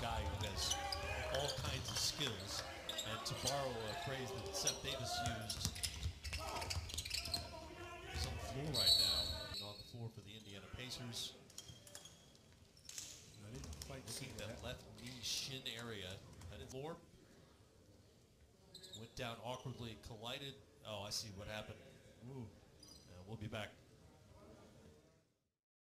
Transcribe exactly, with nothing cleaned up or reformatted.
guy who has all kinds of skills. And to borrow a phrase that Seth Davis used, he's on the floor right now. And on the floor for the Indiana Pacers. I didn't quite see Looking at that left knee shin area. That is floor. Went down awkwardly, collided. Oh, I see what happened. Ooh. Uh, we'll be back.